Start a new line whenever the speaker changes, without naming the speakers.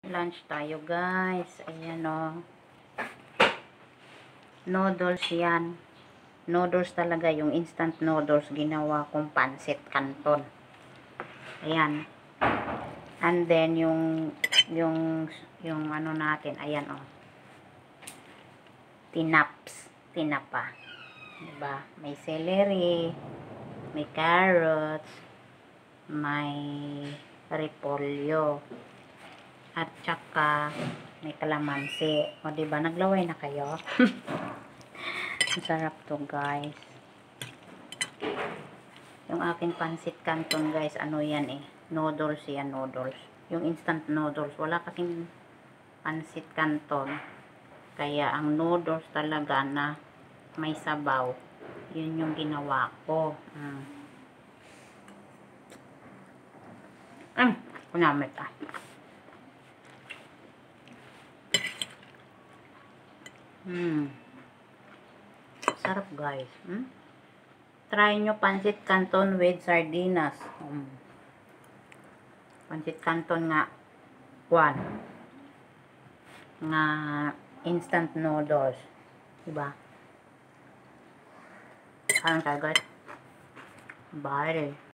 Lunch tayo, guys. Ayan, o. Noodles yan. Noodles talaga. Yung instant noodles. Ginawa kong pansit canton. Ayan. And then, yung ano natin. Ayan, o. Tinapa. Diba? May celery. May carrots. May repolyo. At saka may kalamansi. O diba, naglaway na kayo? Ang sarap to, guys. Yung aking pansit canton, guys, ano yan eh. Noodles yan, noodles. Yung instant noodles. Wala kasing pansit canton. Kaya ang noodles talaga na may sabaw. Yun yung ginawa ko. Kunamit ah. Sarap, guys. Try nyo pansit canton with sardinas. Pansit canton nga. Nga instant noodles. Diba? Parang guys. Bye.